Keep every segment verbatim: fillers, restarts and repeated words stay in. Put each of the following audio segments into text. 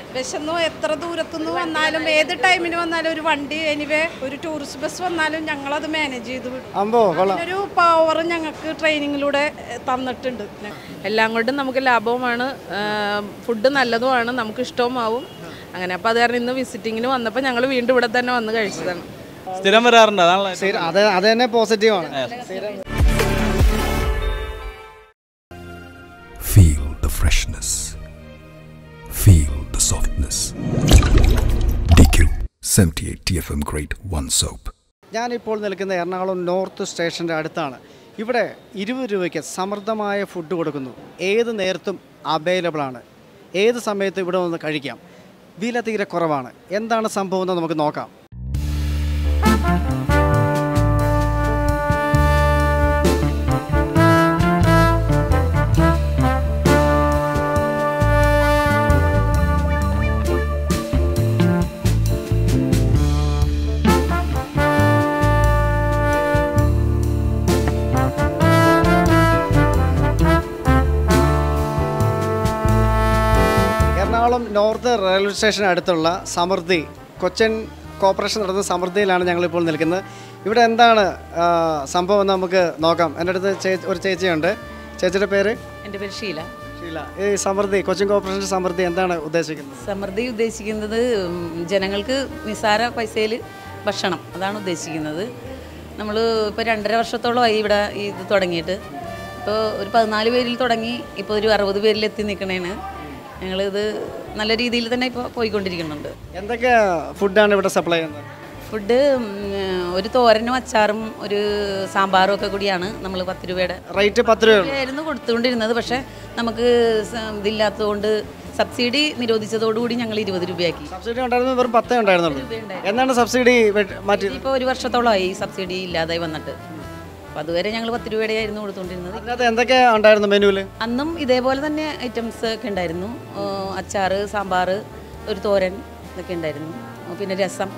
വിശന്നു എത്ര ദൂരത്തുനിന്ന് വന്നാലും ഏത് ടൈമിന് വന്നാലും ഒരു വണ്ടി എനിവേ ഒരു ടൂറിസ്റ്റ് ബസ് വന്നാലും ഞങ്ങളത് മാനേജ് ചെയ്ത് വിടും. ഒരു പവർ ഞങ്ങൾക്ക് ട്രെയിനിങ്ങിലൂടെ തന്നിട്ടുണ്ട്. എല്ലാം കൊണ്ടും നമുക്ക് ലാഭവുമാണ്, ഫുഡ് നല്ലതുമാണ്, നമുക്ക് ഇഷ്ടവുമാവും. അങ്ങനെ അപ്പോൾ അത് കാരണം ഇന്ന് വിസിറ്റിങ്ങിന് വന്നപ്പോൾ ഞങ്ങൾ വീണ്ടും ഇവിടെ തന്നെ വന്ന് കഴിച്ചതാണ്. സ്ഥിരം വരാറുണ്ട്, അത് അത് തന്നെ പോസിറ്റീവാണ്. Feel the freshness. Feel the softness. D Q seventy-eight T F M Grade one soap. ഞാനിപ്പോൾ നിൽക്കുന്ന എറണാകുളം നോർത്ത് സ്റ്റേഷൻ്റെ അടുത്താണ്. ഇവിടെ ഇരുപത് രൂപയ്ക്ക് സമൃദ്ധമായ ഫുഡ് കൊടുക്കുന്നു. ഏത് നേരത്തും അവൈലബിൾ ആണ്. ഏത് സമയത്തും ഇവിടെ വന്ന് കഴിക്കാം. വില തീരെ കുറവാണ്. എന്താണ് സംഭവം എന്ന് നമുക്ക് നോക്കാം. എറണാകുളം നോർത്ത് റെയിൽവേ സ്റ്റേഷന് അടുത്തുള്ള സമൃദ്ധി, കൊച്ചിൻ കോർപ്പറേഷൻ നടത്തുന്ന സമൃദ്ധിയിലാണ് ഞങ്ങളിപ്പോൾ നിൽക്കുന്നത്. ഇവിടെ എന്താണ് സംഭവം എന്ന് നമുക്ക് നോക്കാം. എൻ്റെ അടുത്ത് ചേച്ചി ഒരു ചേച്ചിയുണ്ട്. ചേച്ചിയുടെ പേര്? എൻ്റെ പേര് ഷീല. ഷീല, ഈ സമൃദ്ധി, കൊച്ചിൻ കോർപ്പറേഷൻ സമൃദ്ധി എന്താണ് ഉദ്ദേശിക്കുന്നത്? സമൃദ്ധി ഉദ്ദേശിക്കുന്നത് ജനങ്ങൾക്ക് നിസ്സാര പൈസയിൽ ഭക്ഷണം, അതാണ് ഉദ്ദേശിക്കുന്നത്. നമ്മൾ ഇപ്പോൾ രണ്ടര വർഷത്തോളമായി ഇവിടെ ഇത് തുടങ്ങിയിട്ട്. ഇപ്പോൾ ഒരു പതിനാല് പേരിൽ തുടങ്ങി ഇപ്പോൾ ഒരു അറുപത് പേരിലെത്തി നിൽക്കണേന്. ഞങ്ങളിത് നല്ല രീതിയിൽ തന്നെ ഇപ്പോൾ പോയിക്കൊണ്ടിരിക്കുന്നുണ്ട്. എന്തൊക്കെ ഫുഡാണ് ഇവിടെ സപ്ലൈ ചെയ്യുന്നത്? ഫുഡ് ഒരു തോരനും അച്ചാറും ഒരു സാമ്പാറും ഒക്കെ കൂടിയാണ് നമ്മൾ പത്ത് രൂപയുടെ റേറ്റ് പത്ത് രൂപയായിരുന്നു കൊടുത്തുകൊണ്ടിരുന്നത്. പക്ഷേ നമുക്ക് ഇതില്ലാത്തതുകൊണ്ട് സബ്സിഡി നിരോധിച്ചതോടുകൂടി ഞങ്ങൾ ഇരുപത് രൂപയാക്കി. സബ്സിഡി ഉണ്ടായിരുന്നു, വെറും പത്തേ ഉണ്ടായിരുന്നുള്ളൂ. എന്താണ് സബ്സിഡി മാറ്റി? ഇപ്പോൾ ഒരു വർഷത്തോളമായി സബ്സിഡി ഇല്ലാതായി വന്നിട്ട്. അപ്പോൾ അതുവരെ ഞങ്ങൾ പത്ത് രൂപയുടെ ആയിരുന്നു കൊടുത്തുകൊണ്ടിരുന്നത്. അതിനകത്ത് എന്തൊക്കെ ഉണ്ടായിരുന്നു മെനുവിൽ? അന്നും ഇതേപോലെ തന്നെ ഐറ്റംസ് ഒക്കെ ഉണ്ടായിരുന്നു. അച്ചാറ്, സാമ്പാർ, ഒരു തോരൻ ഇതൊക്കെ ഉണ്ടായിരുന്നു. പിന്നെ രസം,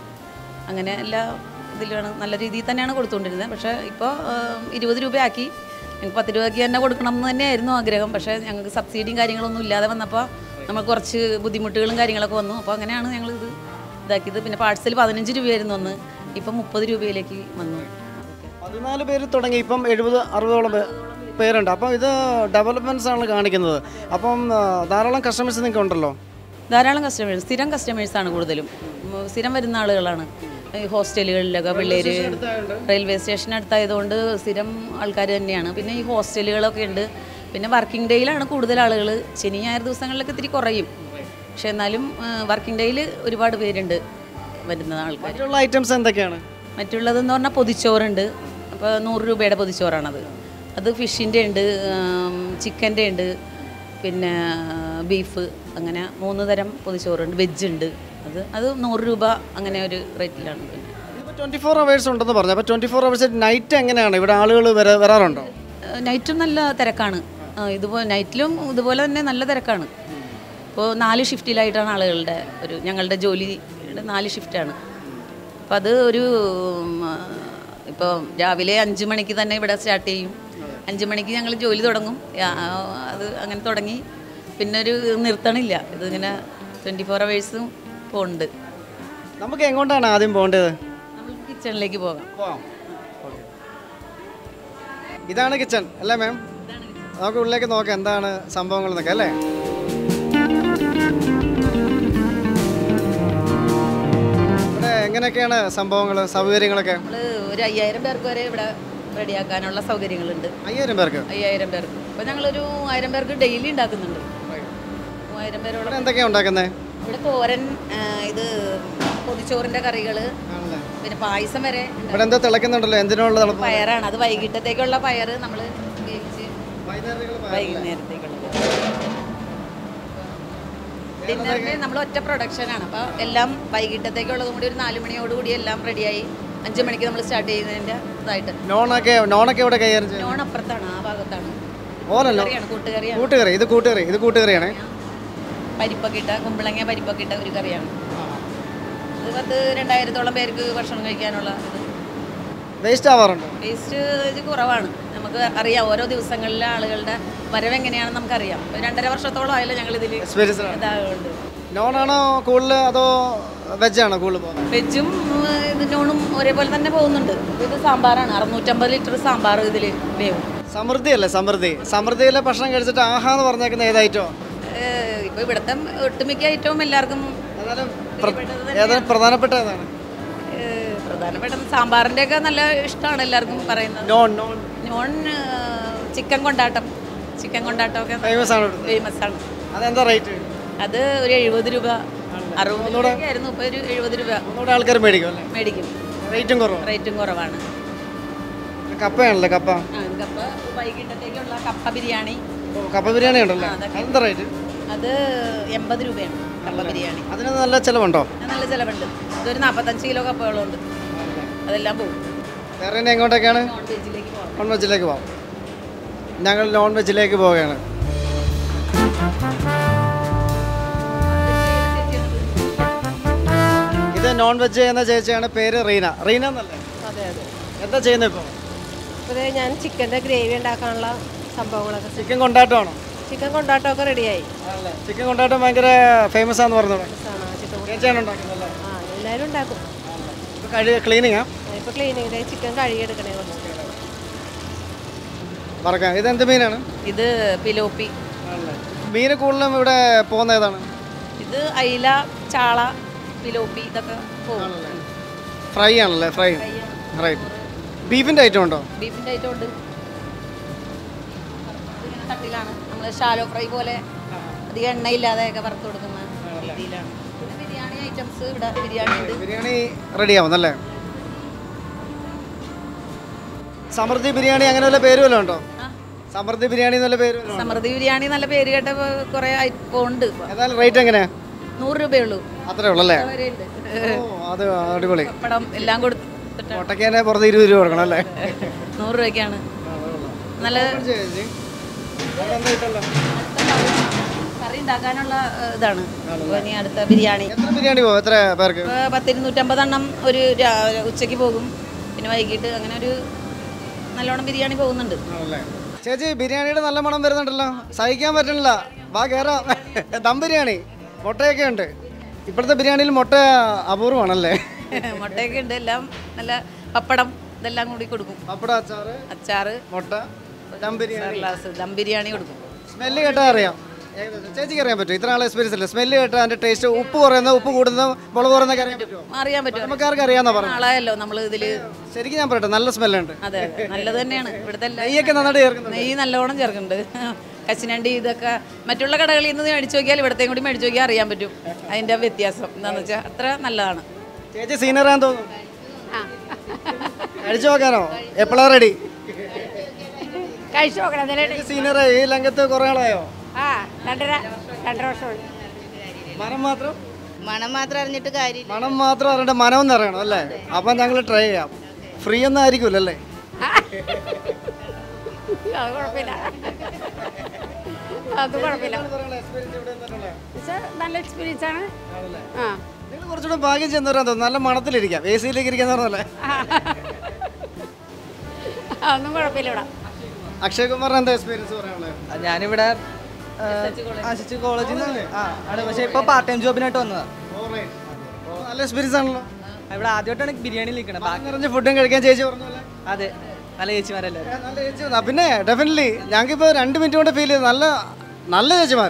അങ്ങനെ എല്ലാ ഇതിലാണ് നല്ല രീതിയിൽ തന്നെയാണ് കൊടുത്തുകൊണ്ടിരുന്നത്. പക്ഷേ ഇപ്പോൾ ഇരുപത് രൂപയാക്കി. ഞങ്ങൾക്ക് പത്ത് രൂപയ്ക്ക് തന്നെ കൊടുക്കണം എന്ന് തന്നെയായിരുന്നു ആഗ്രഹം. പക്ഷേ ഞങ്ങൾക്ക് സബ്സിഡിയും കാര്യങ്ങളൊന്നും ഇല്ലാതെ വന്നപ്പോൾ നമുക്ക് കുറച്ച് ബുദ്ധിമുട്ടുകളും കാര്യങ്ങളൊക്കെ വന്നു. അപ്പോൾ അങ്ങനെയാണ് ഞങ്ങളിത് ഇതാക്കിയത്. പിന്നെ പാഴ്സൽ പതിനഞ്ച് രൂപയായിരുന്നു അന്ന്, ഇപ്പം മുപ്പത് രൂപയിലേക്ക് വന്നു. പതിനാല് പേര് തുടങ്ങി, ഇപ്പം എഴുപത് അറുപതോളം പേരുണ്ട്. അപ്പം ഇത് ഡെവലപ്മെൻറ്റ്സ് ആണ് കാണിക്കുന്നത്. അപ്പം ധാരാളം കസ്റ്റമേഴ്സ് നിങ്ങൾക്ക് ഉണ്ടല്ലോ? ധാരാളം കസ്റ്റമേഴ്സ്, സ്ഥിരം കസ്റ്റമേഴ്സാണ് കൂടുതലും. സ്ഥിരം വരുന്ന ആളുകളാണ്. ഈ ഹോസ്റ്റലുകളിലൊക്കെ പിള്ളേർ, റെയിൽവേ സ്റ്റേഷൻ അടുത്തായതുകൊണ്ട് സ്ഥിരം ആൾക്കാർ തന്നെയാണ്. പിന്നെ ഈ ഹോസ്റ്റലുകളൊക്കെ ഉണ്ട്. പിന്നെ വർക്കിംഗ് ഡേയിലാണ് കൂടുതൽ ആളുകൾ. ശനി ഞായർ ദിവസങ്ങളിലൊക്കെ ഇത്തിരി കുറയും. പക്ഷേ എന്നാലും വർക്കിംഗ് ഡേയിൽ ഒരുപാട് പേരുണ്ട് വരുന്ന ആൾക്കാർ. മറ്റുള്ള ഐറ്റംസ് എന്തൊക്കെയാണ്? മറ്റുള്ളതെന്ന് പറഞ്ഞാൽ പൊതിച്ചോറുണ്ട്. അപ്പോൾ നൂറ് രൂപയുടെ പൊതിച്ചോറാണത്. അത് ഫിഷിൻ്റെ ഉണ്ട്, ചിക്കൻ്റെ ഉണ്ട്, പിന്നെ ബീഫ്, അങ്ങനെ മൂന്ന് തരം പൊതിച്ചോറുണ്ട്. വെജ് ഉണ്ട്. അത് അത് നൂറ് രൂപ അങ്ങനെ ഒരു റേറ്റിലാണ്. പിന്നെ ട്വൻറ്റി ഫോർ അവേഴ്സ് ഉണ്ടെന്ന് പറഞ്ഞു. അപ്പോൾ ട്വൻറ്റി ഫോർ അവേഴ്സ് നൈറ്റ് എങ്ങനെയാണ് ഇവിടെ ആളുകൾ വരാറുണ്ടോ? നൈറ്റും നല്ല തിരക്കാണ്. ഇതുപോലെ നൈറ്റിലും ഇതുപോലെ തന്നെ നല്ല തിരക്കാണ്. ഇപ്പോൾ നാല് ഷിഫ്റ്റിലായിട്ടാണ് ആളുകളുടെ ഒരു ഞങ്ങളുടെ ജോലിയുടെ നാല് ഷിഫ്റ്റാണ്. അപ്പോൾ അത് ഒരു ഇപ്പോൾ രാവിലെ അഞ്ച് മണിക്ക് തന്നെ ഇവിടെ സ്റ്റാർട്ട് ചെയ്യും. അഞ്ച് മണിക്ക് ഞങ്ങൾ ജോലി തുടങ്ങും. അത് അങ്ങനെ തുടങ്ങി പിന്നെ ഒരു നിർത്തണില്ല. ഇതിങ്ങനെ ട്വൻറ്റി ഫോർ അവേഴ്സും പോകുന്നുണ്ട്. നമുക്ക് എങ്ങോട്ടാണ് ആദ്യം പോകേണ്ടത്? നമ്മൾ കിച്ചണിലേക്ക് പോകാം. ഇതാണ് കിച്ചൺ അല്ലേ മാം? നമുക്ക് ഉള്ളിലേക്ക് നോക്കാം എന്താണ് സംഭവങ്ങൾ എന്നൊക്കെ അല്ലേ? ഇവിടെ എങ്ങനെയൊക്കെയാണ് സംഭവങ്ങൾ, സൗകര്യങ്ങളൊക്കെ? നമ്മൾ ഒരു അയ്യായിരം പേർക്ക് വരെ ഇവിടെ റെഡിയാക്കാനുള്ള സൗകര്യങ്ങളുണ്ട്. അയ്യായിരം പേർക്ക് അയ്യായിരം പേർക്ക് ഇപ്പോൾ ഞങ്ങളൊരു ആയിരം പേർക്ക് ഡെയിലി ഉണ്ടാക്കുന്നുണ്ട്. മൂവായിരം പേരോളം. എന്തൊക്കെയാണ് ഉണ്ടാക്കുന്നത് ഇവിടെ? തോരൻ, ഇത് പൊതിച്ചോറിൻ്റെ കറികൾ, പിന്നെ പായസം വരെ. ഇവിടെ എന്താ തിളക്കുന്നുണ്ടല്ലോ, എന്തിനുള്ള പയറാണ്. അത് വൈകിട്ടത്തേക്കുള്ള പയർ നമ്മൾ വേവിച്ച് വൈകുന്നേരത്തേക്കുള്ളത്. ഡിന്നറിന് നമ്മൾ ഒറ്റ പ്രൊഡക്ഷനാണ്. അപ്പോൾ എല്ലാം വൈകിട്ടത്തേക്കുള്ളതും കൂടി ഒരു നാല് മണിയോടുകൂടി എല്ലാം റെഡിയായി അഞ്ച് മണിക്ക് നമ്മൾ സ്റ്റാർട്ട് ചെയ്യുന്നതിൻ്റെ ഇതായിട്ട്. നോണൊക്കെ നോണൊക്കെ ഇവിടെ കൈകാര്യം ചെയ്യും? നോൺ അപ്പുറത്താണ്, ആ ഭാഗത്താണ്. ഓലല്ലോ, കൂട്ടുകറിയാണ്. കൂട്ടുകറി ഇത് കൂട്ടുകറി ഇത് കൂട്ടുകറിയാണ്. പരിപ്പൊക്കെ ഇട്ട, കുമ്പളങ്ങ പരിപ്പൊക്കെ ഇട്ട ഒരു കറിയാണ്. ഇത് പത്ത് രണ്ടായിരത്തോളം പേർക്ക് ഭക്ഷണം കഴിക്കാനുള്ള ഇത്. വേസ്റ്റ് ആവാറുണ്ട്? വേസ്റ്റ് ഇത് കുറവാണ്. നമുക്ക് അറിയാം ഓരോ ദിവസങ്ങളിലെ ആളുകളുടെ വരവ് എങ്ങനെയാണെന്ന് നമുക്കറിയാം. രണ്ടര വർഷത്തോളം ആയല്ലോ ഞങ്ങൾ ഇതിൽ ഇതാകുന്നുണ്ട്. നോണാണോ കൂടുതൽ അതോ വെജാണോ കൂടുതൽ പോകുന്നത്? വെജും ഇത് നോണും ഒരേപോലെ തന്നെ പോകുന്നുണ്ട്. ഇത് സാമ്പാറാണ്, അറുന്നൂറ്റമ്പത് ലിറ്റർ സാമ്പാർ ഇതിൽ വേവും. സമൃദ്ധി അല്ലേ സമൃദ്ധി? സമൃദ്ധിയിലെ ഭക്ഷണം കഴിച്ചിട്ട് ആഹാന്ന് പറഞ്ഞേക്കുന്ന ഏതായിട്ടോ? ഇപ്പോൾ ഇവിടുത്തെ ഒട്ടുമിക്ക ഐറ്റവും എല്ലാവർക്കും ഏതാണ് പ്രധാനപ്പെട്ട ഏതാണ്? പ്രധാനപ്പെട്ട സാമ്പാറിൻ്റെ ഒക്കെ നല്ല ഇഷ്ടമാണ് എല്ലാവർക്കും പറയുന്നത്. നോൺ നോൺ നോൺ ചിക്കൻ കൊണ്ടാട്ടം ചിക്കൻ കൊണ്ടാട്ടം ഒക്കെ ഫേമസ് ആണ്. ഫേമസ് ആണ്. അതെന്താ റേറ്റ്? അത് ഒരു എഴുപത് രൂപ അറുപത് രൂപയായിരുന്നു, ഇപ്പോൾ ഒരു എഴുപത് രൂപ ഒന്നുകൂടെ ആൾക്കാർ മേടിക്കും അല്ലേ? മേടിക്കും. റേറ്റും കുറവ് റേറ്റും കുറവാണ്. കപ്പയാണല്ലേ കപ്പ? ആ കപ്പ വൈകിട്ടത്തേക്കുള്ള കപ്പ ബിരിയാണി. കപ്പ ബിരിയാണി ഉണ്ടല്ലോ, അതെന്താ റേറ്റ്? അത് എൺപത് രൂപയാണ് കപ്പ ബിരിയാണി. അതിന് നല്ല ചിലവുണ്ടോ? നല്ല ചിലവുണ്ട്. ഇതൊരു നാൽപ്പത്തഞ്ച് കിലോ കപ്പകളുണ്ട്, അതെല്ലാം പോകും. വേറെ ഇനി എങ്ങോട്ടൊക്കെയാണ്? നോൺ വെജിലേക്ക് പോകാം. നോൺ വെജിലേക്ക് പോകാം. ഞങ്ങൾ നോൺ വെജിലേക്ക് പോവുകയാണ്. ഇത് നോൺ വെജ് എന്ന ചേച്ചിയാണ്, പേര് റീന. റീന എന്നല്ലേ? അതെ അതെ. എന്താ ചെയ്യുന്നത് ഇപ്പോൾ? ഇപ്പോൾ ഞാൻ ചിക്കൻ്റെ ഗ്രേവി ഉണ്ടാക്കാനുള്ള സംഭവങ്ങളൊക്കെ. ചിക്കൻ കൊണ്ടാട്ടമാണോ? ചിക്കൻ കൊണ്ടാട്ടമൊക്കെ റെഡിയായി. ചിക്കൻ കൊണ്ടാട്ടം ഭയങ്കര ഫേമസ് ആണെന്ന് പറഞ്ഞത് ചേച്ചിയാണ് ഉണ്ടാക്കുന്നത്. ആ എല്ലാവരും ഉണ്ടാക്കും. ഇപ്പോൾ കഴി ക്ലീനിങ്ങാ? ഇപ്പോൾ ക്ലീനിങ്ങിൻ്റെ ചിക്കൻ കഴുകിയെടുക്കണേ കൊണ്ട് വറക്കാം. ഇതെന്ത് മീനാണ്? ഇത് പിലോപ്പി. മീൻ കൂടുതലും ഇവിടെ പോകുന്ന ഏതാണ്? ഇത് അയില, ചാള, പിലോപ്പി ഇതൊക്കെ പോകും. ഫ്രൈ ആണല്ലേ? Fry right. ബീഫിൻ്റെ ഐറ്റം ഉണ്ടോ? ബീഫിൻ്റെ ഐറ്റം ഉണ്ട്. ഇതിങ്ങനെ തട്ടിലാണ് നമ്മൾ ഷാലോ ഫ്രൈ പോലെ അധികം എണ്ണയില്ലാതെയൊക്കെ വറുത്ത് കൊടുക്കുന്ന രീതിയിലാണ്. പിന്നെ ബിരിയാണി ഐറ്റംസ് ഇവിടെ ബിരിയാണി ഉണ്ട്. ബിരിയാണി റെഡി ആവുന്നല്ലേ? സമൃദ്ധി ബിരിയാണി അങ്ങനെ വല്ല പേര് വല്ലതും ഉണ്ടോ? സമൃദ്ധി ബിരിയാണി എന്നുള്ള പേര്? സമൃദ്ധി ബിരിയാണി നല്ല പേര് കേട്ട കുറേ ഉണ്ട്. ഏതായാലും റേറ്റ് എങ്ങനെയാ? നൂറ് രൂപയുള്ളൂ. അത്രേ ഉള്ളൂ അല്ലേ? അത് അടിപൊളി. പപ്പടം എല്ലാം കൊടുത്തിട്ട് ഒട്ടക്കേനെ പുറത്ത് ഇരുപത് രൂപ കൊടുക്കണം അല്ലേ? നൂറ് രൂപയ്ക്കാണ്. നല്ല കറി ഉണ്ടാക്കാനുള്ള ഇതാണ്. ഇനി അടുത്ത ബിരിയാണി. എത്ര ബിരിയാണി പോകും? എത്ര പേർക്ക്? പത്തിരുന്നൂറ്റമ്പതെണ്ണം ഒരു ഉച്ചയ്ക്ക് പോകും, പിന്നെ വൈകിട്ട് അങ്ങനെ ഒരു നല്ലോണം ബിരിയാണി പോകുന്നുണ്ട്. ചേച്ചി ബിരിയാണിയുടെ നല്ല മണം വരുന്നുണ്ടല്ലോ, സഹിക്കാൻ പറ്റണില്ല. വാ കയറാം. ദം ബിരിയാണി മുട്ടയൊക്കെ ഉണ്ട്. ഇപ്പോഴത്തെ ബിരിയാണിയിൽ മുട്ട അപൂർവമാണല്ലേ? മുട്ടയൊക്കെ ഉണ്ട്. എല്ലാം നല്ല പപ്പടം ഇതെല്ലാം കൂടി കൊടുക്കും. പപ്പടം, അച്ചാറ്, അച്ചാറ്, മുട്ട, ദം ബിരിയാണി. ദം ബിരിയാണി കൊടുക്കും. സ്മെല്ല് കേട്ടാൽ അറിയാം. ചേച്ചിക്ക് അറിയാൻ പറ്റും? ഇത്ര നാളെ എക്സ്പീരിയൻസ് അല്ലേ? സ്മെല്ല് കേട്ടാൽ അതിന്റെ ടേസ്റ്റ്, ഉപ്പ് കുറയുന്ന, ഉപ്പ് കൂടുന്ന, മുളക് കുറയുന്നൊക്കെ അറിയാൻ പറ്റുമോ? അറിയാൻ പറ്റും. നമുക്കാർക്ക് അറിയാമെന്നാ പറഞ്ഞു. ആളായല്ലോ നമ്മൾ ഇതില്. ശരിക്കും ഞാൻ പറയട്ടെ, നല്ല സ്മെല്ലുണ്ട്. അതെ നല്ലത് തന്നെയാണ്. ഇവിടുത്തെ നെയ്യൊക്കെ നന്നായിട്ട് ചേർക്കുന്നുണ്ട്. നെയ്യ് നല്ലോണം ചേർക്കുന്നുണ്ട്. കശിനണ്ടി ഇതൊക്കെ മറ്റുള്ള കടകളിൽ നിന്ന് മേടിച്ചു നോക്കിയാൽ ഇവിടത്തെയും കൂടി മേടിച്ചു നോക്കിയാൽ അറിയാൻ പറ്റും അതിന്റെ വ്യത്യാസം എന്താണെന്ന് വെച്ചാൽ. അത്ര നല്ലതാണ്. ചേച്ചി സീനിയറാന്ന് തോന്നുന്നു. കഴിച്ചു നോക്കാനോ? എപ്പോഴാ റെഡി? കഴിച്ചു നോക്കണം. സീനിയർ ഈ രംഗത്ത് കുറെ ആളായോ? ആ രണ്ടര രണ്ടര വർഷം. മണം മാത്രം മണം മാത്രം അറിഞ്ഞിട്ട് കാര്യമില്ല. മണം മാത്രം അറിയണ്ട, മനം എന്ന് അറിയണം അല്ലേ? അപ്പം ഞങ്ങൾ ട്രൈ ചെയ്യാം. ഫ്രീ ഒന്നും ആയിരിക്കുമല്ലേ? അത് കുഴപ്പമില്ല, അത് കുഴപ്പമില്ല. നല്ല എക്സ്പീരിയൻസ് ആണ്. ആ നിങ്ങൾ കുറച്ചുകൂടെ ഭാഗ്യം ചെന്നവരാൻ തോന്നുന്നു. നല്ല മണത്തിലിരിക്കാം, എ സിയിലേക്ക് ഇരിക്കാന്ന് പറഞ്ഞല്ലേ? ഒന്നും കുഴപ്പമില്ല. ഇവിടെ അക്ഷയ് കുമാറിന് എന്താ എക്സ്പീരിയൻസ് പറയാനുള്ളത്? ഞാനിവിടെ ആശിച്ച് കോളേജിൽ നിന്ന് ആ ആണ്, പക്ഷേ ഇപ്പോൾ പാർട്ട് ടൈം ജോബിനായിട്ട് വന്നതാണ്. നല്ല എക്സ്പീരിയൻസ് ആണല്ലോ. ഇവിടെ ആദ്യമായിട്ടാണ് ബിരിയാണി നിൽക്കണം. നിറഞ്ഞ ഫുഡും കഴിക്കാൻ ചേച്ചി പറഞ്ഞല്ലേ? അതെ, നല്ല ചേച്ചിമാരല്ലേ? നല്ല ചേച്ചി. പിന്നെ ഡെഫിനറ്റ്ലി ഞങ്ങൾക്കിപ്പോൾ രണ്ട് മിനിറ്റ് കൊണ്ട് ഫീൽ ചെയ്ത് നല്ല നല്ല ചേച്ചിമാർ.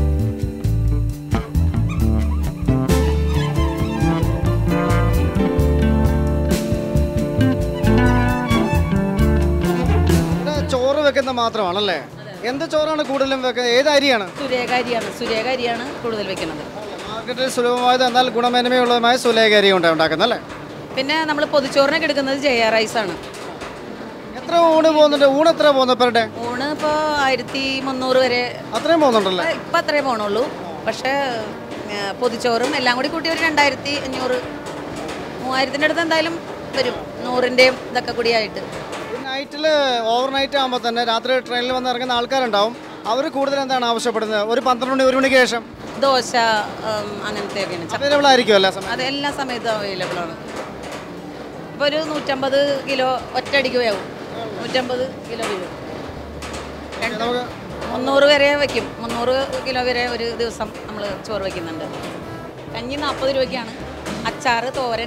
ചോറ് വെക്കുന്ന മാത്രമാണല്ലേ? എന്ത് ചോറാണ് കൂടുതലും വെക്കുന്നത്? ഏത് അരിയാണ്? സുരേഖ അരിയാണ്. സുരേഖ അരിയാണ് കൂടുതൽ വെക്കുന്നത്. മാർക്കറ്റിൽ സുലഭമായത് എന്നാൽ ഗുണമേന്മയുള്ളതുമായ സുരേഖ അരി കൊണ്ടാണ് ഉണ്ടാക്കുന്നത് അല്ലേ? പിന്നെ നമ്മൾ പൊതിച്ചോറിനൊക്കെ എടുക്കുന്നത് ജയ റൈസാണ്. എത്ര ഊണ് പോകുന്നുണ്ട്? ഊണ് എത്ര പോകുന്നത് പെർ ഡേ? ഊണ് ഇപ്പോൾ ആയിരത്തി മുന്നൂറ് വരെ. അത്രയും പോകുന്നുണ്ടല്ലേ? ഇപ്പം അത്രയും പോകണുള്ളൂ. പക്ഷേ പൊതിച്ചോറും എല്ലാം കൂടി കൂട്ടി ഒരു രണ്ടായിരത്തി അഞ്ഞൂറ് മൂവായിരത്തിൻ്റെ അടുത്ത് എന്തായാലും വരും, നൂറിൻ്റെയും ഇതൊക്കെ കൂടി ആയിട്ട്. നൈറ്റിൽ ഓവർ നൈറ്റ് ആകുമ്പോൾ തന്നെ രാത്രി ട്രെയിനിൽ വന്ന് ഇറങ്ങുന്ന ആൾക്കാരുണ്ടാവും. അവർ കൂടുതൽ എന്താണ് ആവശ്യപ്പെടുന്നത്? ഒരു പന്ത്രണ്ട് മണി ഒരു മണിക്ക് ശേഷം ദോശ അങ്ങനത്തെയൊക്കെയാണ് അവൈലബിൾ ആയിരിക്കും എല്ലാ സമയം? അത് എല്ലാ സമയത്തും അവൈലബിൾ ആണ്. ഇപ്പോൾ ഒരു നൂറ്റമ്പത് കിലോ ഒറ്റയടിക്കുകയാവും. നൂറ്റമ്പത് കിലോ വീഴും. മുന്നൂറ് വരെ വയ്ക്കും. മുന്നൂറ് കിലോ വരെ ഒരു ദിവസം നമ്മൾ ചോറ് വയ്ക്കുന്നുണ്ട്. കഞ്ഞി നാൽപ്പത് രൂപയ്ക്കാണ്. അച്ചാറ്, തോരൻ.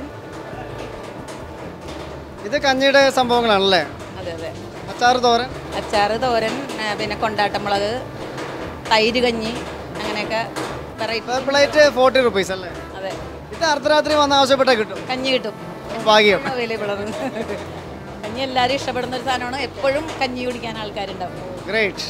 ഇത് കഞ്ഞിയുടെ സംഭവങ്ങളാണല്ലേ? അതെ അതെ. അച്ചാറ്, തോരൻ. അച്ചാറ്, തോരൻ, പിന്നെ കൊണ്ടാട്ടമുളക്, തൈര് കഞ്ഞി, അങ്ങനെയൊക്കെ variety. Per plate forty rupees അല്ലേ? അതെ. ഇത് അർദ്ധരാത്രി വന്ന് ആവശ്യപ്പെട്ടാൽ കിട്ടും? കഞ്ഞി കിട്ടും. ഭാഗ്യം. അവൈലബിൾ ആണ്. കഞ്ഞി എല്ലാവരും ഇഷ്ടപ്പെടുന്ന ഒരു സാധനമാണ്. എപ്പോഴും കഞ്ഞി കുടിക്കാൻ ആൾക്കാരുണ്ടാവും. ഗ്രേറ്റ്.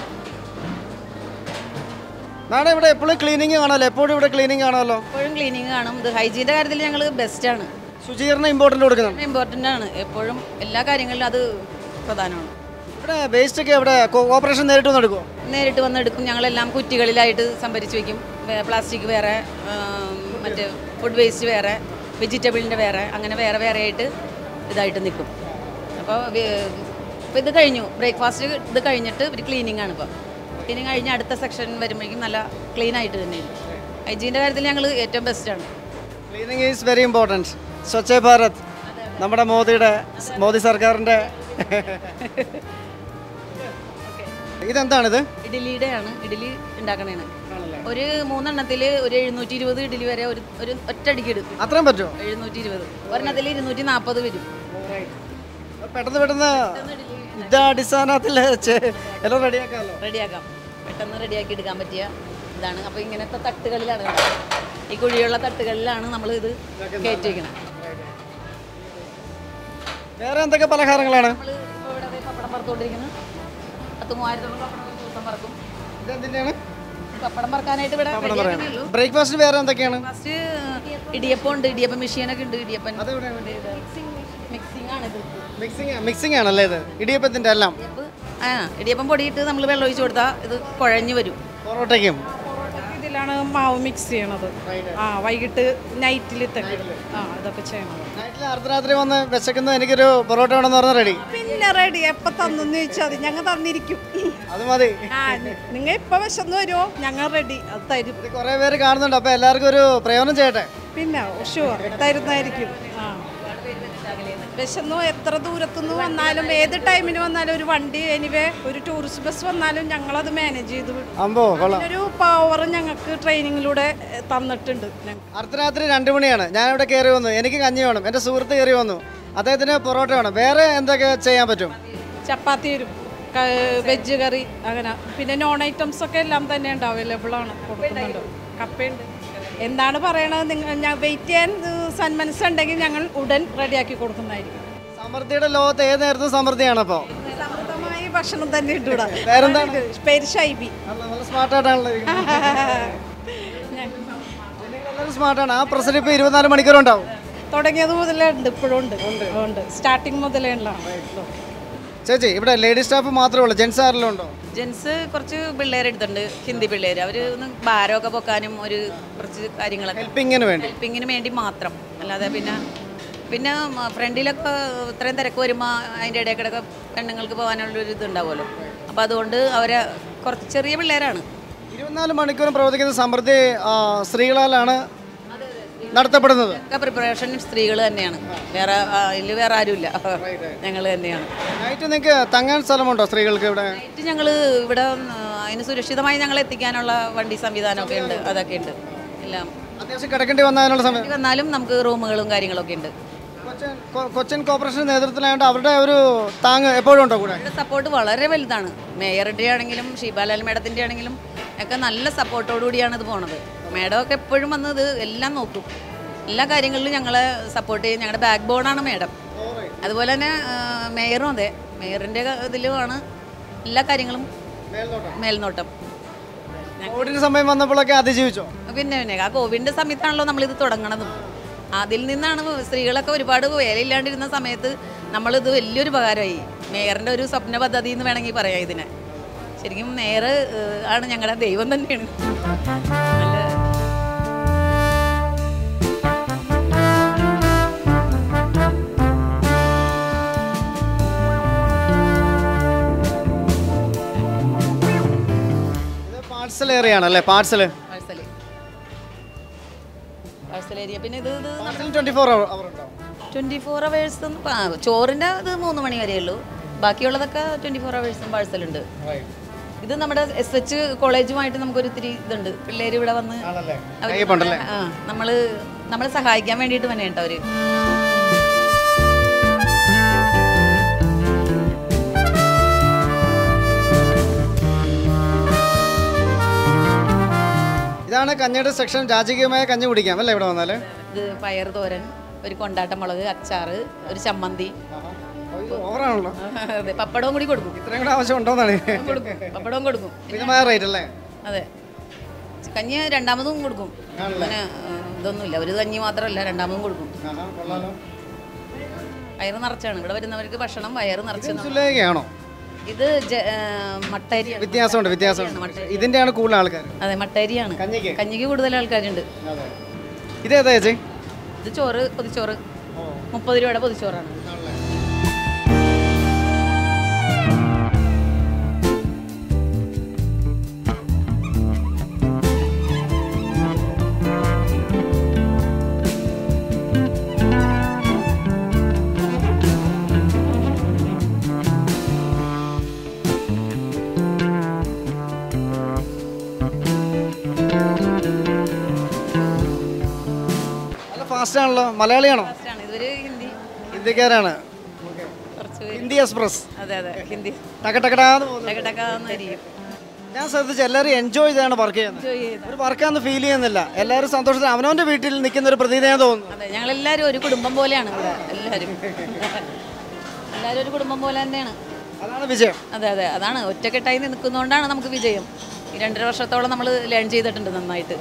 നാളെ ഇവിടെ എപ്പോഴും ക്ലീനിങ് കാണാമല്ലോ? എപ്പോഴും ഇവിടെ ക്ലീനിങ് കാണാമല്ലോ? എപ്പോഴും ക്ലീനിങ് കാണും. ഇത് ഹൈജീൻ്റെ കാര്യത്തിൽ ഞങ്ങൾ ബെസ്റ്റാണ്. ശുചീകരണം ഇമ്പോർട്ടൻ്റ് കൊടുക്കുന്നുണ്ട്. ഇമ്പോർട്ടൻ്റ് ആണ്. എപ്പോഴും എല്ലാ കാര്യങ്ങളിലും അത് പ്രധാനമാണ്. ഇവിടെ വേസ്റ്റ് ഒക്കെ ഇവിടെ കോർപ്പറേഷൻ നേരിട്ട് വന്ന് എടുക്കുമോ? നേരിട്ട് വന്ന് എടുക്കും. ഞങ്ങളെല്ലാം കുറ്റികളിലായിട്ട് സംഭരിച്ച് വയ്ക്കും. പ്ലാസ്റ്റിക് വേറെ, മറ്റേ ഫുഡ് വേസ്റ്റ് വേറെ, വെജിറ്റബിളിൻ്റെ വേറെ, അങ്ങനെ വേറെ വേറെ ആയിട്ട് ഇതായിട്ട് നിൽക്കും. അപ്പോൾ ഇപ്പോൾ ഇത് കഴിഞ്ഞു, ബ്രേക്ക്ഫാസ്റ്റ് ഇത് കഴിഞ്ഞിട്ട് ഒരു ക്ലീനിങ് ആണ്. ഇപ്പോൾ ക്ലീനിങ് കഴിഞ്ഞ് അടുത്ത സെക്ഷൻ വരുമ്പോഴേക്കും നല്ല ക്ലീൻ ആയിട്ട് തന്നെയാണ്. ഹൈജീൻ്റെ കാര്യത്തിൽ ഞങ്ങൾ ഏറ്റവും ബെസ്റ്റാണ്. Cleaning is very important. Swachh Bharat നമ്മുടെ മോദിയുടെ മോദി സർക്കാരിൻ്റെ. ഇതെന്താണിത്? ഇഡ്ഡലിയുടെ ആണ്. ഇഡ്ഡലി ഉണ്ടാക്കണേണ്. ഒരു മൂന്നെണ്ണത്തിൽ ഒരു എഴുന്നൂറ്റി ഇരുപത് ഇഡ്ഡലി വരെ ഒരു ഒരു ഒറ്റയടിക്ക് എടുക്കും. അത്രയും പറ്റുമോ? എഴുന്നൂറ്റി ഇരുപത് ഒരെണ്ണത്തിൽ ഇരുന്നൂറ്റി നാൽപ്പത് വരും. പെട്ടെന്ന് പെട്ടെന്ന് അടിസ്ഥാനത്തിൽ എല്ലാം റെഡിയാക്കാമല്ലോ? റെഡിയാക്കാം. പെട്ടെന്ന് റെഡിയാക്കി എടുക്കാൻ പറ്റിയ ഇതാണ്. അപ്പോൾ ഇങ്ങനത്തെ തട്ടുകളിലാണ്, ഈ കുഴിയുള്ള തട്ടുകളിലാണ് നമ്മൾ ഇത് കയറ്റി വയ്ക്കണം. വേറെ എന്തൊക്കെ പലഹാരങ്ങളാണ്? നമ്മൾ ഇപ്പോൾ ഇവിടെ പപ്പടം വറുത്തുകൊണ്ടിരിക്കുന്നത്. പത്ത് മൂവായിരത്തോളം പപ്പടം ദിവസം വറക്കും. ഇതെന്തിനാണ്? പപ്പടം വറക്കാനായിട്ട് ഇവിടെ ബ്രേക്ക്ഫാസ്റ്റ് വേറെ എന്തൊക്കെയാണ്? ഫസ്റ്റ് ഇടിയപ്പം ഉണ്ട്. ഇടിയപ്പം മെഷീനൊക്കെ ഉണ്ട്. ഇടിയപ്പൻ മിക്സിംഗ് ആണ് ഇത്. മിക്സിംഗ് മിക്സിംഗ് ആണല്ലേ ഇത്? ഇടിയപ്പത്തിൻ്റെ എല്ലാം ആ ഇടിയപ്പം പൊടിയിട്ട് നമ്മൾ വെള്ളം ഒഴിച്ച് കൊടുത്താൽ ഇത് കുഴഞ്ഞു വരും. പൊറോട്ടയ്ക്കും ഇതിലാണ് മാവ് മിക്സ് ചെയ്യണത്. ആ വൈകിട്ട് നൈറ്റിൽ തന്നെ ആ ഇതൊക്കെ ചെയ്യണത്. നൈറ്റിൽ അർദ്ധരാത്രി വന്ന് വിശക്കുന്നത് എനിക്കൊരു പൊറോട്ട വേണമെന്ന് പറഞ്ഞാൽ റെഡി? പിന്നെ റെഡി. എപ്പോൾ തന്നെന്ന് ചോദിച്ചാൽ മതി, ഞങ്ങൾ തന്നിരിക്കും. അത് മതി. ആ നിങ്ങൾ ഇപ്പം വിശന്ന് വരുമോ, ഞങ്ങൾ റെഡി, അത് തരും. കുറേ പേര് കാണുന്നുണ്ട്, അപ്പോൾ എല്ലാവർക്കും ഒരു പ്രയോജനം ചെയ്യട്ടെ. പിന്നെ ഷുവർ തരുന്നതായിരിക്കും. ആ വിശന്നു എത്ര ദൂരത്തുനിന്ന് വന്നാലും ഏത് ടൈമിന് വന്നാലും ഒരു വണ്ടി എനിവേ ഒരു ടൂറിസ്റ്റ് ബസ് വന്നാലും ഞങ്ങളത് മാനേജ് ചെയ്ത് വിടും. ഒരു പവർ ഞങ്ങൾക്ക് ട്രെയിനിങ്ങിലൂടെ തന്നിട്ടുണ്ട്. അർദ്ധരാത്രി രണ്ട് മണിയാണ്, ഞാനിവിടെ കയറി വന്നു, എനിക്ക് കഞ്ഞി വേണം, എൻ്റെ സുഹൃത്ത് കയറി വന്നു, അദ്ദേഹത്തിന് പൊറോട്ട വേണം. വേറെ എന്തൊക്കെ ചെയ്യാൻ പറ്റും? ചപ്പാത്തി വരും, വെജ് കറി, അങ്ങനെ പിന്നെ നോൺ ഐറ്റംസ് ഒക്കെ എല്ലാം തന്നെ ഉണ്ട്, അവൈലബിൾ ആണ്, കൊടുക്കുന്നുണ്ട്. കപ്പയുണ്ട്. എന്താണ് പറയണത്, നിങ്ങൾ വെയിറ്റ് ചെയ്യാൻ സന്മനസ്സുണ്ടെങ്കിൽ ഞങ്ങൾ ഉടൻ റെഡിയാക്കി കൊടുക്കുന്നതായിരിക്കും. സമൃദ്ധിയുടെ ലോകത്ത് ഏത് നേരത്തും സമൃദ്ധിയാണ്. അപ്പോൾ സമൃദ്ധമായ ഭക്ഷണം തന്നെ ഉണ്ട് ഇവിടെ. പേരെന്താണ്? പേര് ഷൈബി. നല്ല സ്മാർട്ടായിട്ടാണല്ലോ. സ്മാർട്ടാണ്. ആ പ്രസന്റ് ഇപ്പോൾ ഇരുപത്തിനാല് മണിക്കൂർ ഉണ്ടാവും. തുടങ്ങിയത് മുതലേ ഉണ്ട്, ഇപ്പോഴും ഉണ്ട് ഉണ്ട് സ്റ്റാർട്ടിങ് മുതലേ ഉള്ളതാണ്. ചേച്ചി ഇവിടെ ലേഡി സ്റ്റാഫ് മാത്രമേ ഉള്ളൂ, ജെൻസ് ആരെല്ലാം ഉണ്ടോ? ജെൻസ് കുറച്ച് പിള്ളേരെടുത്തുണ്ട്, ഹിന്ദി പിള്ളേർ. അവർ ഒന്ന് ഭാരമൊക്കെ പൊക്കാനും ഒരു കുറച്ച് കാര്യങ്ങളൊക്കെ ഹെൽപ്പിങ്ങിന് വേണ്ടി ഹെൽപ്പിങ്ങിന് വേണ്ടി മാത്രം. അല്ലാതെ പിന്നെ പിന്നെ ഫ്രണ്ടിലൊക്കെ ഇത്രയും തിരക്ക് വരുമ്പോൾ അതിൻ്റെ ഇടയ്ക്കിടയ്ക്ക് പെണ്ണുങ്ങൾക്ക് പോകാനുള്ളൊരു ഇത് ഉണ്ടാവുമല്ലോ. അപ്പോൾ അതുകൊണ്ട് അവരെ കുറച്ച് ചെറിയ പിള്ളേരാണ്. ഇരുപത്തിനാല് മണിക്കൂറും പ്രവർത്തിക്കുന്ന സമൃദ്ധി സ്ത്രീകളാലാണ് നടത്തപ്പെടുന്നത്. ഒക്കെ പ്രിപ്പറേഷൻ സ്ത്രീകൾ തന്നെയാണ്, വേറെ ഇതിൽ വേറെ ആരുമില്ല, ഞങ്ങൾ തന്നെയാണ്. നൈറ്റ് നിങ്ങൾക്ക് തങ്ങാൻ സ്ഥലമുണ്ടോ സ്ത്രീകൾക്ക് ഇവിടെ? നൈറ്റ് ഞങ്ങൾ ഇവിടെ അതിന് സുരക്ഷിതമായി ഞങ്ങൾ എത്തിക്കാനുള്ള വണ്ടി സംവിധാനമൊക്കെ ഉണ്ട്, അതൊക്കെ ഉണ്ട് എല്ലാം. അത്യാവശ്യം കിടക്കേണ്ടി വന്നതിനുള്ള സമയം വന്നാലും നമുക്ക് റൂമുകളും കാര്യങ്ങളൊക്കെ ഉണ്ട്. കൊച്ചിൻ കോർപ്പറേഷൻ നേതൃത്വത്തിലായതുകൊണ്ട് അവരുടെ ഒരു താങ്ങ് എപ്പോഴും ഉണ്ടോ കൂടെ? സപ്പോർട്ട് വളരെ വലുതാണ്. മേയറുടെ ആണെങ്കിലും ഷീബാലാൽ മേഡത്തിൻ്റെ ആണെങ്കിലും ഒക്കെ നല്ല സപ്പോർട്ടോടുകൂടിയാണ് ഇത് പോണത്. മേഡമൊക്കെ എപ്പോഴും വന്ന് ഇത് എല്ലാം നോക്കും, എല്ലാ കാര്യങ്ങളിലും ഞങ്ങളെ സപ്പോർട്ട് ചെയ്യും. ഞങ്ങളുടെ ബാക്ക് ബോണാണ് മേഡം. അതുപോലെ തന്നെ മേയറും അതെ, മേയറിൻ്റെ ഇതിലുമാണ് എല്ലാ കാര്യങ്ങളും മേൽനോട്ടം. കോവിഡിൻ്റെ സമയം വന്നപ്പോഴൊക്കെ അതിജീവിച്ചോ? പിന്നെ പിന്നെ ആ കോവിഡിൻ്റെ സമയത്താണല്ലോ നമ്മളിത് തുടങ്ങണതും. അതിൽ നിന്നാണ് സ്ത്രീകളൊക്കെ ഒരുപാട് വേലയില്ലാണ്ടിരുന്ന സമയത്ത് നമ്മളിത് വലിയൊരു ഉപകാരമായി. മേയറിൻ്റെ ഒരു സ്വപ്ന പദ്ധതി എന്ന് വേണമെങ്കിൽ പറയാം ഇതിനെ. ശരിക്കും മേയർ ആണ് ഞങ്ങളുടെ ദൈവം തന്നെയാണ്. നല്ല പാഴ്സൽ ഏരിയ ആണല്ലേ? Parcel parcel parcel area. പിന്നെ ഇത് twenty four hour twenty four അവേഴ്സും ചോറിൻ്റെ ഇത് മൂന്ന് മണി വരെയുള്ളൂ. ബാക്കിയുള്ളതൊക്കെ ട്വൻറ്റി ഫോർ അവേഴ്സും പാഴ്സലുണ്ട്. ഇത് നമ്മുടെ എസ് എച്ച് കോളേജുമായിട്ട് നമുക്കൊരു ഇത്തിരി ഇതുണ്ട്. പിള്ളേർ ഇവിടെ വന്ന് ആ നമ്മൾ നമ്മളെ സഹായിക്കാൻ വേണ്ടിയിട്ട് തന്നെ കേട്ടോ അവർ. ഇതാണ് കഞ്ഞിയുടെ സെക്ഷൻ. രാജകീയമായ കഞ്ഞി കുടിക്കാം അല്ലേ ഇവിടെ വന്നാൽ? ഇത് പയർ തോരൻ, ഒരു കൊണ്ടാട്ട മുളക്, അച്ചാറ്, ഒരു ചമ്മന്തി. ഓവറാണല്ലോ. അതെ, പപ്പടവും കൂടി കൊടുക്കും. ഇത്രയും കൂടെ ആവശ്യം ഉണ്ടോന്നാണ്? കൊടുക്കും, പപ്പടവും കൊടുക്കും. മിതമായ റേറ്റ് അല്ലേ? അതെ, കഞ്ഞി രണ്ടാമതും കൊടുക്കും. അങ്ങനെ ഇതൊന്നുമില്ല, ഒരു കഞ്ഞി മാത്രമല്ല, രണ്ടാമതും കൊടുക്കും. വയറ് നിറച്ചാണ് ഇവിടെ വരുന്നവർക്ക് ഭക്ഷണം വയറ് നിറച്ചാണോ? ഇത് മട്ടരി. വ്യത്യാസമുണ്ട്, വ്യത്യാസമുണ്ട്. ഇതിന്റെയാണ് കൂടുതൽ ആൾക്കാർ. അതെ, മട്ടരിയാണ്. കഞ്ഞിക്ക് കൂടുതൽ ആൾക്കാരുണ്ട്. ഇതേതാ ചേച്ചി? ഇത് ചോറ്, പൊതിച്ചോറ്. മുപ്പത് രൂപയുടെ പൊതിച്ചോറാണ്. ആണല്ലോ. മലയാളിയാണോ? ഇതൊരു ഹിന്ദി ഹിന്ദിക്കാരാണ്. ഹിന്ദി എക്സ്പ്രസ്. അതെ അതെ, ഹിന്ദി. ഞാൻ ശ്രദ്ധിച്ചു എല്ലാവരും എൻജോയ് ചെയ്താണ് വർക്ക് ചെയ്യുന്നത്. ഒരു വർക്കാന്ന് ഫീൽ ചെയ്യുന്നില്ല. എല്ലാവരും സന്തോഷത്തിൽ അവനവന്റെ വീട്ടിൽ നിൽക്കുന്ന ഒരു പ്രതീതി ഞാൻ തോന്നുന്നു. അതെ, ഞങ്ങൾ എല്ലാവരും ഒരു കുടുംബം പോലെയാണ് ഇവിടെ. എല്ലാവരും എല്ലാവരും ഒരു കുടുംബം പോലെ തന്നെയാണ്. അതാണ് വിജയം. അതെ അതെ, അതാണ്. ഒറ്റക്കെട്ടായി നിൽക്കുന്നതുകൊണ്ടാണ് നമുക്ക് വിജയം. ഈ രണ്ടര വർഷത്തോളം നമ്മൾ ലേൺ ചെയ്തിട്ടുണ്ട് നന്നായിട്ട്.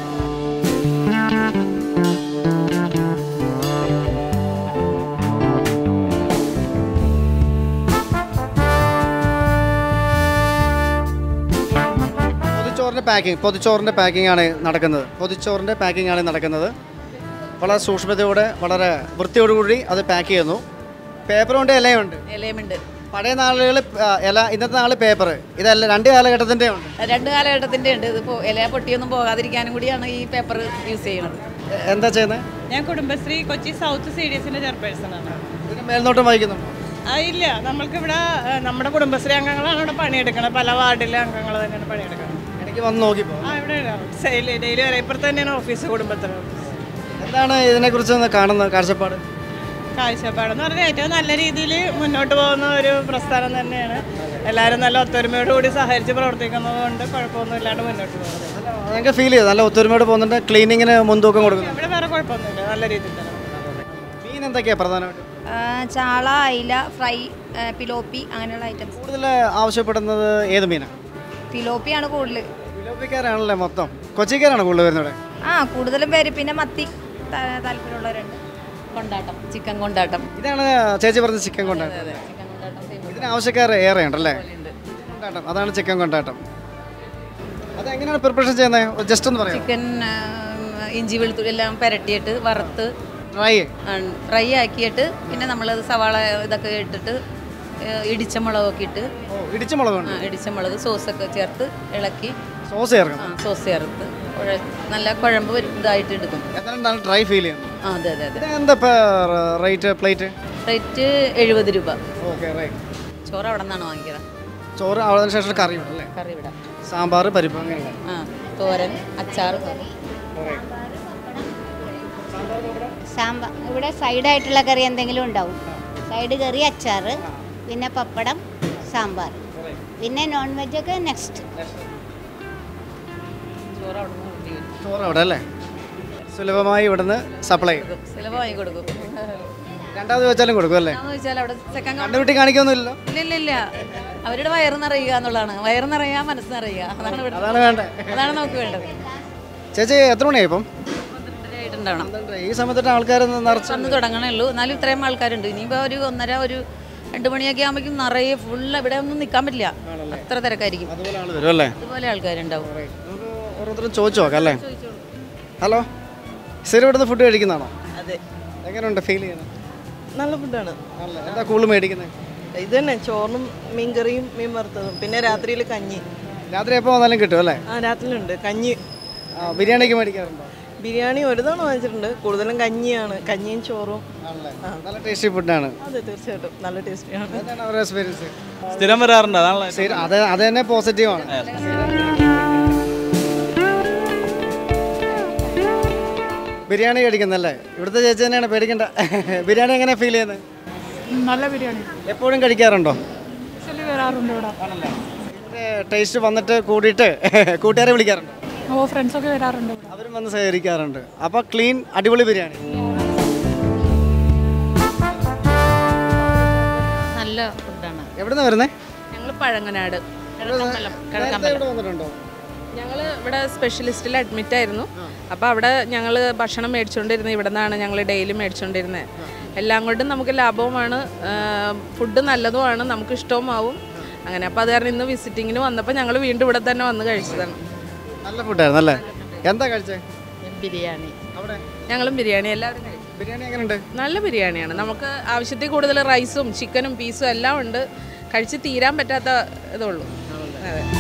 പാക്കിംഗ് പൊതിച്ചോറിൻ്റെ പാക്കിംഗ് ആണ് നടക്കുന്നത്. പൊതിച്ചോറിൻ്റെ പാക്കിംഗ് ആണ് നടക്കുന്നത്. വളരെ സൂക്ഷ്മതയോടെ വളരെ വൃത്തിയോടുകൂടി അത് പാക്ക് ചെയ്യുന്നു. പേപ്പറുണ്ട്, ഇലയുണ്ട്. ഇലയുമുണ്ട്. പഴയ നാളുകൾ ഇല, ഇന്നത്തെ നാൾ പേപ്പർ. ഇതല്ല, രണ്ട് കാലഘട്ടത്തിൻ്റെ ഉണ്ട്. രണ്ട് കാലഘട്ടത്തിൻ്റെ ഉണ്ട്. ഇതിപ്പോൾ ഇല പൊട്ടിയൊന്നും പോകാതിരിക്കാനും കൂടിയാണ് ഈ പേപ്പർ യൂസ് ചെയ്യുന്നത്. എന്താ ചെയ്യുന്നത്? ഞാൻ Kudumbashree Kochi south C D എസിൻ്റെ ചെയർപേഴ്സണാണ്. ഇതിന് മേൽനോട്ടം വഹിക്കുന്നുണ്ടോ? ഇല്ല, നമ്മൾക്കിവിടെ നമ്മുടെ കുടുംബശ്രീ അംഗങ്ങളാണ് ഇവിടെ പണിയെടുക്കുന്നത്. പല വാർഡിലെ അംഗങ്ങൾ തന്നെയാണ് പണിയെടുക്കുന്നത്. എനിക്ക് വന്ന് നോക്കിപ്പോ ആ ഇവിടെ സെയിൽ ഡെയിലി വരെ ഇപ്പുറത്ത് തന്നെയാണ് ഓഫീസ്, കുടുംബത്തിന് ഓഫീസ്. എന്താണ് ഇതിനെക്കുറിച്ച് കാണുന്ന കാഴ്ചപ്പാട്? കാഴ്ചപ്പാടെന്ന് പറഞ്ഞാൽ ഏറ്റവും നല്ല രീതിയിൽ മുന്നോട്ട് പോകുന്ന ഒരു പ്രസ്ഥാനം തന്നെയാണ്. എല്ലാവരും നല്ല ഒത്തൊരുമയോടുകൂടി സഹകരിച്ച് പ്രവർത്തിക്കുന്നത് കൊണ്ട് കുഴപ്പമൊന്നും ഇല്ലാണ്ട് മുന്നോട്ട് പോകുന്നത്. നിങ്ങൾക്ക് ഫീൽ ചെയ്തു നല്ല ഒത്തൊരുമയോട് പോകുന്നുണ്ട്. ക്ലീനിങ്ങിന് മുൻതൂക്കം കൊടുക്കുന്നു. ഇവിടെ വേറെ കുഴപ്പമൊന്നുമില്ല, നല്ല രീതിയിൽ തന്നെ. മീൻ എന്തൊക്കെയാണ് പ്രധാനമായിട്ട്? ചാള, അയില, ഫ്രൈ, പിലോപ്പി, അങ്ങനെയുള്ള ഐറ്റംസ്. കൂടുതൽ ആവശ്യപ്പെടുന്നത് ഏത് മീനാണ്? പിലോപ്പിയാണ് കൂടുതൽ. പിലോപ്പിക്കാരാണല്ലേ മൊത്തം? കൊച്ചിക്കാരാണ് കൂടുതൽ വരുന്നത്? ആ, കൂടുതലും പേര്. പിന്നെ മത്തി താല്പര്യമുള്ളവരുണ്ട്. കൊണ്ടാട്ടം, ചിക്കൻ കൊണ്ടാട്ടം. ഇതാണ് ചേച്ചി പറഞ്ഞ ചിക്കൻ കൊണ്ടാട്ടം. ഇതിന് ആവശ്യക്കാർ ഏറെ ഉണ്ടല്ലേ? കൊണ്ടാട്ടം, അതാണ് ചിക്കൻ കൊണ്ടാട്ടം. അതെങ്ങനെയാണ് പ്രിപ്പറേഷൻ ചെയ്യുന്നത്? ജസ്റ്റ് ഒന്ന് പറയാം. ചിക്കൻ ഇഞ്ചി വെളുത്തുള്ളി എല്ലാം പുരട്ടിയിട്ട് വറുത്ത് ഫ്രൈ ഫ്രൈ ആക്കിയിട്ട് പിന്നെ നമ്മളത് സവാള ഇതൊക്കെ ഇട്ടിട്ട് ഇടിച്ച മുളകൊക്കെ ഇട്ട് ഇടിച്ച മുളക് ഇടിച്ച മുളക് സോസൊക്കെ ചേർത്ത് ഇളക്കി സോസ് ചേർക്കണം. സോസ് ചേർത്ത് നല്ല കുഴമ്പ് ഇതായിട്ട് എടുക്കും. ഡ്രൈ ഫീൽ ചെയ്യും. അതെ അതെ അതെ. എന്താ റേറ്റ്? പ്ലേറ്റ് റേറ്റ് എഴുപത് രൂപ. Okay, right. ചോറ് അവിടെ നിന്നാണ് വാങ്ങിക്കുക. ചോറ് അവിടെ ശേഷം കറി വിടാം അല്ലേ? കറി വിടാം. സാമ്പാർ, പരിപ്പ്, അങ്ങനെ. ആ, തോരൻ, അച്ചാർ. സാമ്പാർ ഇവിടെ സൈഡായിട്ടുള്ള കറി എന്തെങ്കിലും ഉണ്ടാവും. സൈഡ് കറി, അച്ചാർ, പിന്നെ പപ്പടം, സാമ്പാർ, പിന്നെ നോൺ വെജ് ഒക്കെ നെക്സ്റ്റ്. ചോറ് അവിടെ അല്ലേ? സുലഭമായി ഇവിടുന്ന് സപ്ലൈ സുലഭമായി കൊടുക്കും. രണ്ടാമത് വെച്ചാലും കൊടുക്കും അല്ലേ? കണ്ടുപിട്ടി കാണിക്കൊന്നുമില്ലല്ലോ. ഇല്ല ഇല്ല ഇല്ല, അവരുടെ വയറ് നിറയുക എന്നുള്ളതാണ്. വയറ് നിറയുക, മനസ്സ് നിറയുക, അതാണ് ഇവിടെ. അതാണ് വേണ്ടത്. അതാണ് നമുക്ക് വേണ്ടത്. ചേച്ചി എത്ര മണിയായി ഇപ്പം? ഉണ്ടാവണം. ഈ സമയത്ത് ആൾക്കാർ നിറച്ച് വന്ന് തുടങ്ങണേ ഉള്ളൂ. എന്നാലും ഇത്രയും ആൾക്കാരുണ്ട്. ഇനിയിപ്പോൾ ഒരു ഒന്നര ഒരു രണ്ട് മണിയൊക്കെ ആകുമ്പോഴേക്കും നിറയെ ഫുള്ള് ഇവിടെ ഒന്നും നിൽക്കാൻ പറ്റില്ല, അത്ര തിരക്കായിരിക്കും. അതുപോലെ ആൾക്കാരുണ്ടാവും. ഓരോരുത്തരും ചോദിച്ചു നോക്കാം അല്ലേ? ഹലോ, ശരി, ഇവിടുന്ന് ഫുഡ് കഴിക്കുന്നതാണോ? അതെ. എങ്ങനെയുണ്ട് ഫീൽ ചെയ്യുന്നത്? നല്ല ഫുഡാണ്. എന്താ കൂടുതൽ മേടിക്കുന്നത്? ഇത് തന്നെ, ചോറും മീൻകറിയും മീൻ വറുത്തതും, പിന്നെ രാത്രിയിൽ കഞ്ഞി. രാത്രി എപ്പോൾ വന്നാലും കിട്ടും അല്ലേ? ആ, രാത്രിയിലുണ്ട് കഞ്ഞി. ബിരിയാണിക്ക് മേടിക്കാറുണ്ടോ? ബിരിയാണി ഒരു തവണ വാങ്ങിച്ചിട്ടുണ്ട്. കൂടുതലും കഞ്ഞിയാണ്, കഞ്ഞിയും ചോറും. നല്ല ടേസ്റ്റി ഫുഡാണ്. അതെ, തീർച്ചയായിട്ടും നല്ല ടേസ്റ്റിയാണ്. എന്താണ് അവരുടെ എക്സ്പീരിയൻസ്? സ്ഥിരം വരാറുണ്ട്, അതാണല്ലോ. അത് അത് തന്നെ പോസിറ്റീവാണ്. ബിരിയാണി കഴിക്കുന്നല്ലേ? ഇവിടുത്തെ ചേച്ചി തന്നെയാണ്, പേടിക്കണ്ട. ബിരിയാണി എങ്ങനെ ഫീൽ ചെയ്യുന്നത്? നല്ല ബിരിയാണി. എപ്പോഴും കഴിക്കാറുണ്ടോ? വരാറുണ്ട് ഇവിടെ. ടേസ്റ്റ് വന്നിട്ട് കൂടിയിട്ട് കൂട്ടുകാരെ വിളിക്കാറുണ്ടോ? ഓ, ഫ്രണ്ട്സൊക്കെ വരാറുണ്ട്. അവരും വന്ന് സഹകരിക്കാറുണ്ട്. അപ്പോൾ ക്ലീൻ അടിപൊളി ബിരിയാണി. നല്ല ഫുഡാണ്. എവിടുന്നാ വരുന്നത്? ഞങ്ങൾ പഴങ്ങനാട്. വന്നിട്ടുണ്ടോ? ഞങ്ങൾ ഇവിടെ സ്പെഷ്യലിസ്റ്റിൽ അഡ്മിറ്റ് ആയിരുന്നു. അപ്പോൾ അവിടെ ഞങ്ങൾ ഭക്ഷണം മേടിച്ചുകൊണ്ടിരുന്നത് ഇവിടെ നിന്നാണ് ഞങ്ങൾ ഡെയിലി മേടിച്ചുകൊണ്ടിരുന്നത്. എല്ലാം കൊണ്ടും നമുക്ക് ലാഭവുമാണ്, ഫുഡ് നല്ലതുമാണ്, നമുക്ക് ഇഷ്ടവുമാവും. അങ്ങനെ അപ്പോൾ അത് കാരണം ഇന്ന് വിസിറ്റിങ്ങിന് വന്നപ്പോൾ ഞങ്ങൾ വീണ്ടും ഇവിടെ തന്നെ വന്ന് കഴിച്ചതാണ്. നല്ല ഫുഡായിരുന്നു അല്ലേ? എന്താ കഴിച്ചത്? ബിരിയാണി. അവിടെ ഞങ്ങളും ബിരിയാണി എല്ലാവരും കഴിച്ചു. ബിരിയാണി എങ്ങനെയുണ്ട്? നല്ല ബിരിയാണിയാണ്. നമുക്ക് ആവശ്യത്തിൽ കൂടുതൽ റൈസും ചിക്കനും പീസും എല്ലാം ഉണ്ട്. കഴിച്ച് തീരാൻ പറ്റാത്ത ഇതുള്ളൂ. അതെ.